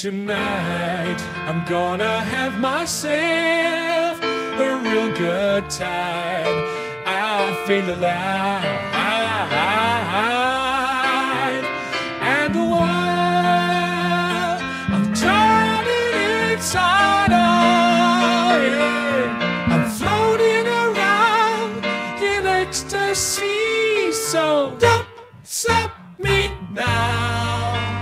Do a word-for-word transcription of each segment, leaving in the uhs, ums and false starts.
Tonight, I'm gonna have myself a real good time. I feel alive, and the world, I'm turning inside out. Yeah. I'm floating around in ecstasy, so don't stop me now.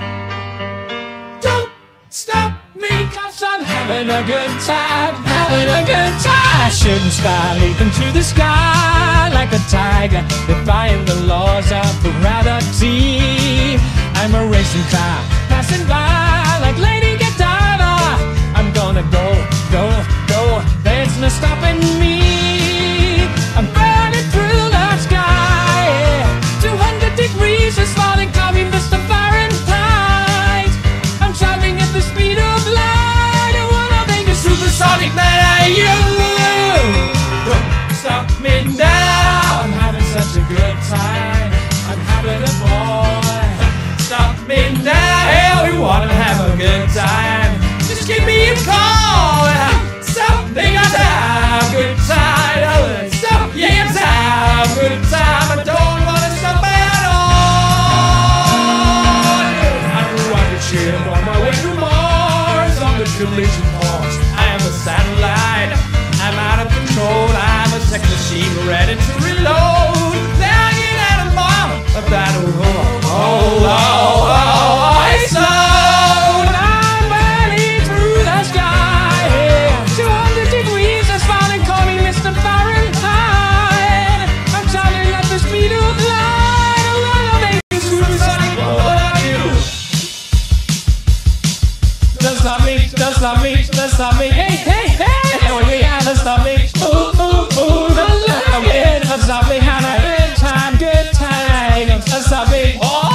Stop me, cause I'm having a good time, having a good time. Shooting star leaping to the sky like a tiger, defying the laws of gravity. I'm a racing car passing by like Lady Godiva. I'm gonna go, go, go, there's no stopping me. I'm burning through the sky, yeah. two hundred degrees is falling, call me Mister Fahrenheit. I'm traveling at the speed of light, I wanna make a supersonic man out of you. Don't stop me now, I'm having such a good time, I'm having a ball. Stop me now, hey, we wanna have a good time, just give me a call. Stop me, let's have a good time. Stop, yeah, let's have a good time. I don't wanna stop at all. I'm a rocket ship on my way to Mars, on the collision course. I am a satellite, I'm out of control. I'm a sex machine ready to reload. Now get out of bomb, a battle. Oh, oh, oh, oh, it's loud. I'm burning through the sky, yeah. two hundred degrees, that's falling, call me Mister Fahrenheit. I'm traveling at the speed of light, I wanna make a supersonic ball of you. Don't stop me, don't stop me, don't stop me. Hey, hey, hey, oh yeah, don't stop me. Ooh, ooh, ooh, don't stop me, don't stop me. Have a good time, good time. Don't stop me. Oh.